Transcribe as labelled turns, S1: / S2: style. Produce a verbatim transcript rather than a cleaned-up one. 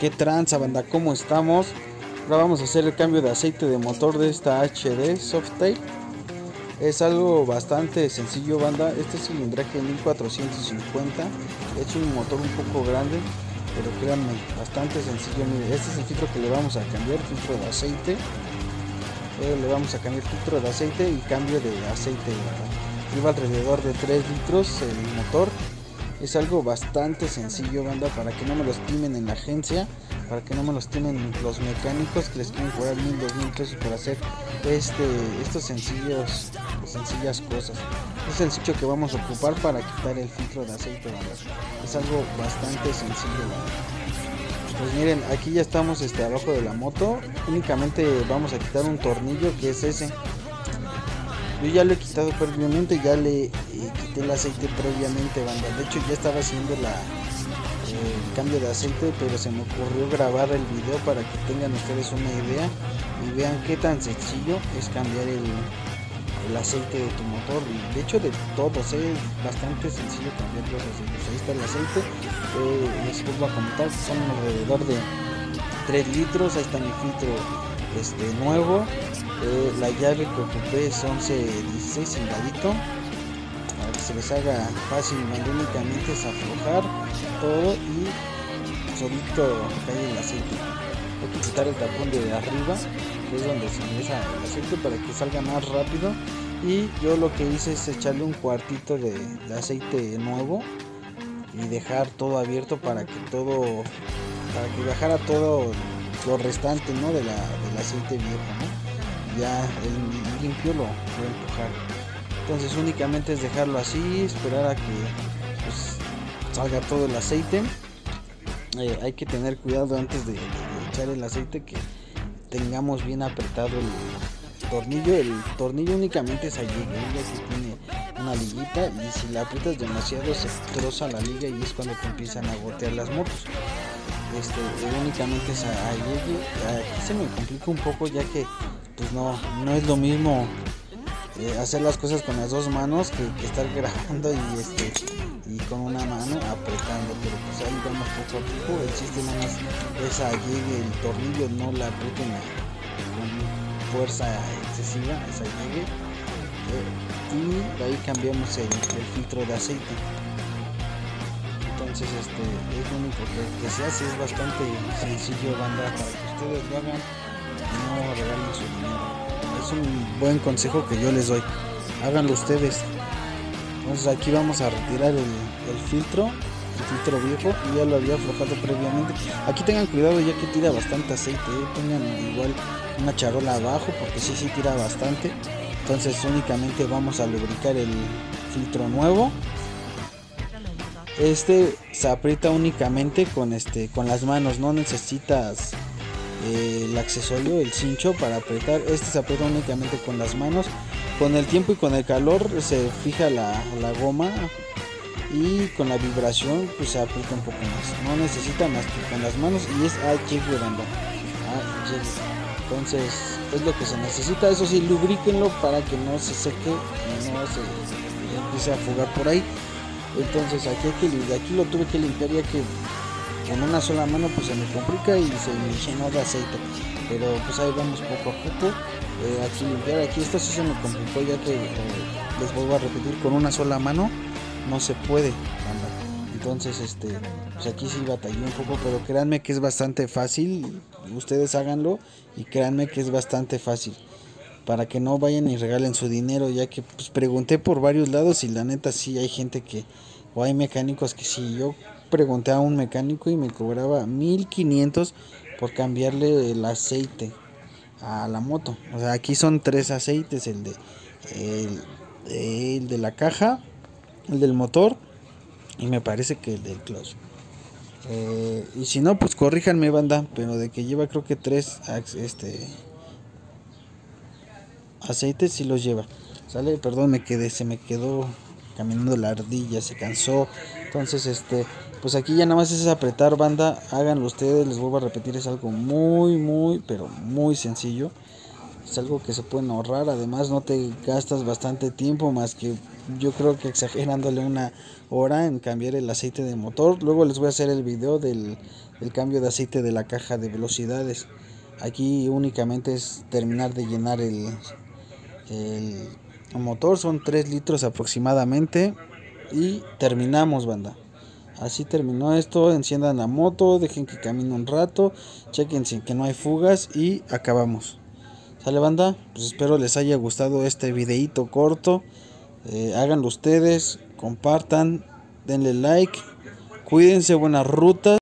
S1: qué tranza, banda, ¿cómo estamos? Ahora vamos a hacer el cambio de aceite de motor de esta H D Softail. Es algo bastante sencillo, banda. Este cilindraje mil cuatrocientos cincuenta es un motor un poco grande, pero créanme, bastante sencillo. Mire, este es el filtro que le vamos a cambiar, filtro de aceite. Eh, le vamos a cambiar filtro de aceite y cambio de aceite, banda. Lleva alrededor de tres litros el motor. Es algo bastante sencillo, banda, para que no me los timen en la agencia, para que no me los timen los mecánicos que les quieren cobrar mil, dos mil pesos por hacer este, estos sencillos, sencillas cosas. Este es el sitio que vamos a ocupar para quitar el filtro de aceite, banda. Es algo bastante sencillo, banda. Pues miren, aquí ya estamos este, abajo de la moto. Únicamente vamos a quitar un tornillo que es ese. Yo ya lo he quitado previamente, ya le eh, quité el aceite previamente, banda. De hecho ya estaba haciendo la, eh, el cambio de aceite, pero se me ocurrió grabar el video para que tengan ustedes una idea y vean qué tan sencillo es cambiar el, el aceite de tu motor. Y de hecho de todos, eh, es bastante sencillo cambiar los aceites. Ahí está el aceite, eh, les vuelvo a comentar, son alrededor de tres litros. Ahí está mi filtro este, nuevo. Eh, la llave que ocupé es once dieciséis soldadito, para que se les haga fácil. Únicamente es aflojar todo y solito cae el aceite. Hay que quitar el tapón de arriba, que es donde se ingresa el aceite, para que salga más rápido. Y yo lo que hice es echarle un cuartito de, de aceite nuevo y dejar todo abierto para que todo para que bajara todo lo restante, ¿no?, de la, del aceite viejo, ¿no? Ya el limpio lo voy a empujar. Entonces únicamente es dejarlo así, esperar a que pues, salga todo el aceite. Eh, hay que tener cuidado antes de, de, de echar el aceite, que tengamos bien apretado el tornillo. El tornillo únicamente es allí, ya que tiene una liguita, y si la aprietas demasiado se troza la liga y es cuando te empiezan a gotear las motos. Este, únicamente es allí. Aquí se me complica un poco, ya que pues no, no es lo mismo eh, hacer las cosas con las dos manos que, que estar grabando y este y con una mano apretando, pero pues ahí vamos poco a poco. El chiste nada más es allí el tornillo, no la aprieten con fuerza excesiva, esa llegue, eh, y ahí cambiamos el, el filtro de aceite. Entonces este es lo único que, que se hace. Es bastante sencillo, banda, para que ustedes lo hagan. No regalen su dinero. Es un buen consejo que yo les doy. Háganlo ustedes. Entonces aquí vamos a retirar el, el filtro, el filtro viejo, y ya lo había aflojado previamente. Aquí tengan cuidado, ya que tira bastante aceite, ¿eh? Tengan igual una charola abajo, porque sí, sí tira bastante. Entonces únicamente vamos a lubricar el filtro nuevo. Este se aprieta únicamente con este con las manos, no necesitas eh, el accesorio, el cincho para apretar. Este se aprieta únicamente con las manos. Con el tiempo y con el calor se fija la, la goma, y con la vibración pues se aprieta un poco más. No necesita más que con las manos, y es a llegue, banda. Entonces es lo que se necesita. Eso sí, lubríquenlo para que no se seque y no se, se empiece a fugar por ahí. Entonces aquí, hay que, aquí lo tuve que limpiar, ya que con una sola mano pues se me complica y se me llenó de aceite. Pero pues ahí vamos poco a poco. Eh, aquí limpiar, aquí esto sí se me complicó, ya que eh, les vuelvo a repetir, con una sola mano no se puede andar. Entonces este pues aquí sí batallé un poco, pero créanme que es bastante fácil. Ustedes háganlo y créanme que es bastante fácil, para que no vayan y regalen su dinero, ya que pues pregunté por varios lados y la neta sí hay gente que, o hay mecánicos que sí. Yo pregunté a un mecánico y me cobraba mil quinientos por cambiarle el aceite a la moto. O sea, aquí son tres aceites: el de el, el de la caja, el del motor, y me parece que el del clutch. Eh, y si no, pues corríjanme, banda, pero de que lleva creo que tres este aceites sí los lleva. Sale, perdón, me quedé, se me quedó caminando la ardilla, se cansó. Entonces este pues aquí ya nada más es apretar, banda. Háganlo ustedes, les vuelvo a repetir, es algo muy muy pero muy sencillo. es algo que se pueden ahorrar. Además no te gastas bastante tiempo, más que yo creo que exagerándole una hora en cambiar el aceite de motor. Luego les voy a hacer el video del, del cambio de aceite de la caja de velocidades. Aquí únicamente es terminar de llenar el, el motor, son tres litros aproximadamente, y terminamos, banda. Así terminó esto. Enciendan la moto, dejen que camine un rato, chequense que no hay fugas y acabamos. ¿Sale, banda? Pues espero les haya gustado este videito corto. Eh, háganlo ustedes, compartan, denle like, cuídense, buenas rutas.